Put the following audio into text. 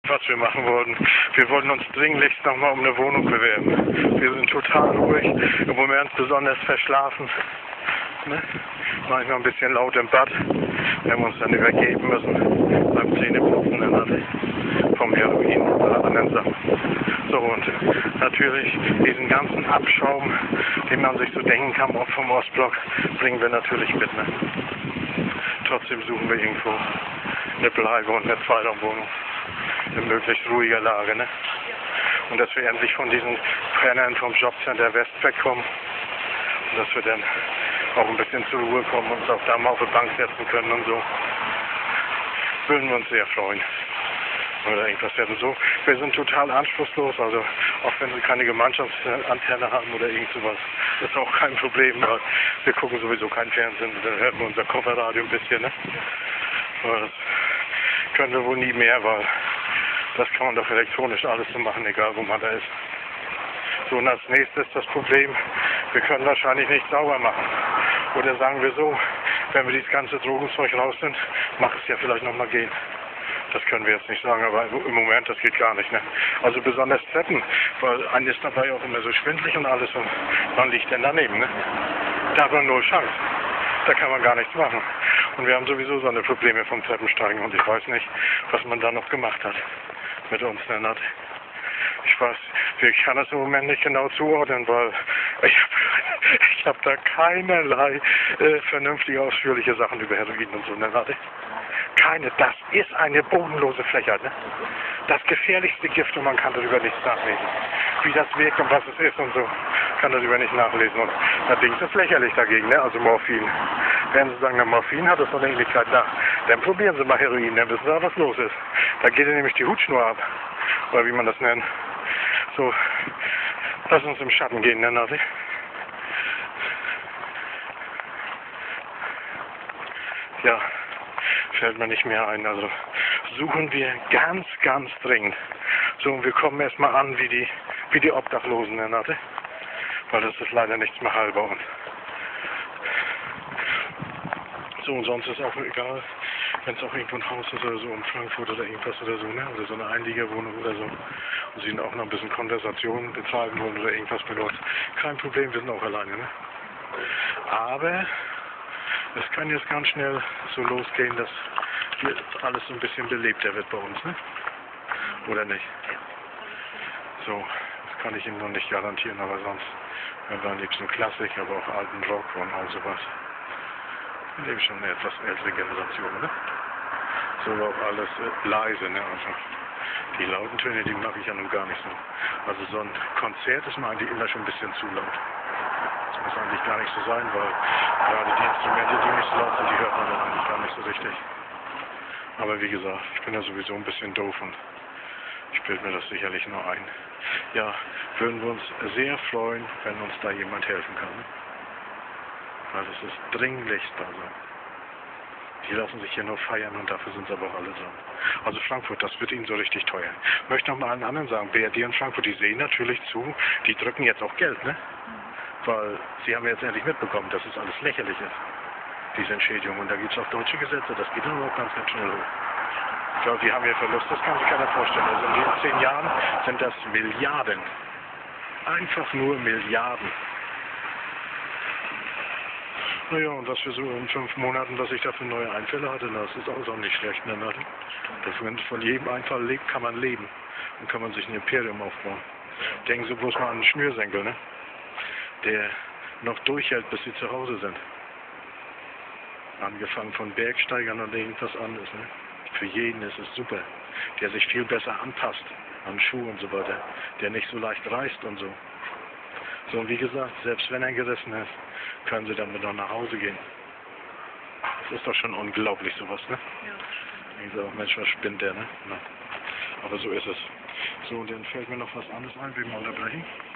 was wir machen wollten. Wir wollten uns dringlichst nochmal um eine Wohnung bewerben. Wir sind total ruhig, im Moment besonders verschlafen. Ne? Manchmal ein bisschen laut im Bad. Wir haben uns dann übergeben müssen beim Zähneputzen vom Heroin oder anderen Sachen. So, und natürlich diesen ganzen Abschaum, den man sich so denken kann, auch vom Ostblock, bringen wir natürlich mit. Ne? Trotzdem suchen wir irgendwo eine Bleibe und eine Zweiraumwohnung in möglichst ruhiger Lage. Ne? Und dass wir endlich von diesen Brennern vom Jobcenter West wegkommen. Und dass wir dann auch ein bisschen zur Ruhe kommen und uns auch da mal auf die Bank setzen können und so. Würden wir uns sehr freuen. Oder irgendwas werden so. Wir sind total anspruchslos, also auch wenn sie keine Gemeinschaftsantenne haben oder irgend sowas, ist auch kein Problem, weil wir gucken sowieso kein Fernsehen, dann hört man unser Kofferradio ein bisschen, ne? Aber das können wir wohl nie mehr, weil das kann man doch elektronisch alles so machen, egal wo man da ist. So, und als nächstes das Problem, wir können wahrscheinlich nicht sauber machen. Oder sagen wir so, wenn wir dieses ganze Drogenzeug raus sind, mag es ja vielleicht nochmal gehen. Das können wir jetzt nicht sagen, aber im Moment, das geht gar nicht. Ne? Also besonders Treppen, weil einem ist dabei auch immer so schwindelig und alles und man liegt dann daneben. Ne? Da hat man null Chance. Da kann man gar nichts machen. Und wir haben sowieso so eine Probleme vom Treppensteigen und ich weiß nicht, was man da noch gemacht hat mit uns. Ne? Ich weiß, ich kann das im Moment nicht genau zuordnen, weil ich hab da keinerlei vernünftige, ausführliche Sachen über Heroin und so. Ne? Keine, das ist eine bodenlose Frechheit. Ne? Das gefährlichste Gift und man kann darüber nichts nachlesen. Wie das wirkt und was es ist und so, kann darüber nicht nachlesen. Und das Ding ist lächerlich dagegen, ne? Also Morphin. Wenn Sie sagen, na, Morphin hat es doch eine Ähnlichkeit nach, dann probieren Sie mal Heroin, dann wissen Sie, was los ist. Da geht nämlich die Hutschnur ab. Oder wie man das nennt. So, lass uns im Schatten gehen, ne, Nati? Ja, fällt mir nicht mehr ein. Also suchen wir ganz, ganz dringend. So, und wir kommen erstmal an wie die Obdachlosen, ne, Nati? Weil das ist leider nichts mehr heil bei uns. So, und sonst ist auch egal, wenn es auch irgendwo ein Haus ist oder so in Frankfurt oder irgendwas oder so, ne? Oder so eine Einliegerwohnung oder so. Und sie auch noch ein bisschen Konversation betreiben wollen oder irgendwas mit uns. Kein Problem, wir sind auch alleine, ne? Aber es kann jetzt ganz schnell so losgehen, dass jetzt alles so ein bisschen belebter wird bei uns, ne? Oder nicht? So, das kann ich Ihnen noch nicht garantieren, aber sonst hören wir am liebsten Klassik, aber auch alten Rock und all sowas. Wir leben schon eine etwas ältere Generation, ne? So war auch alles leise, ne? Also die lauten Töne, die mag ich ja nun gar nicht so. Also so ein Konzert ist mir eigentlich immer schon ein bisschen zu laut. Das muss eigentlich gar nicht so sein, weil gerade die Instrumente, die nicht so laut sind, die hört man dann eigentlich gar nicht so richtig. Aber wie gesagt, ich bin ja sowieso ein bisschen doof und ich bilde mir das sicherlich nur ein. Ja, würden wir uns sehr freuen, wenn uns da jemand helfen kann. Ne? Weil es ist dringlichst also. Die lassen sich hier nur feiern und dafür sind sie aber auch alle dran. Also Frankfurt, das wird ihnen so richtig teuer. Ich möchte noch mal allen anderen sagen, BRD und Frankfurt, die sehen natürlich zu, die drücken jetzt auch Geld, ne? Weil sie haben jetzt endlich mitbekommen, dass es alles lächerlich ist, diese Entschädigung. Und da gibt es auch deutsche Gesetze, das geht dann auch ganz, ganz schnell hoch. Ich glaube, die haben hier Verlust, das kann sich keiner vorstellen. Also in den 10 Jahren sind das Milliarden. Einfach nur Milliarden. Naja, und was wir so in 5 Monaten, was ich da für neue Einfälle hatte, das ist auch nicht schlecht. Ne? Wenn von jedem Einfall lebt, kann man leben. Dann kann man sich ein Imperium aufbauen. Denken Sie bloß mal an einen Schnürsenkel, ne? Der noch durchhält, bis Sie zu Hause sind. Angefangen von Bergsteigern und irgendwas anderes. Ne? Für jeden ist es super. Der sich viel besser anpasst an Schuhe und so weiter. Der nicht so leicht reißt und so. So, und wie gesagt, selbst wenn er gerissen ist, können Sie damit noch nach Hause gehen. Das ist doch schon unglaublich, sowas, ne? Ja. Ich sage, Mensch, was spinnt der, ne? Na. Aber so ist es. So, und dann fällt mir noch was anderes ein, will ich mal unterbrechen.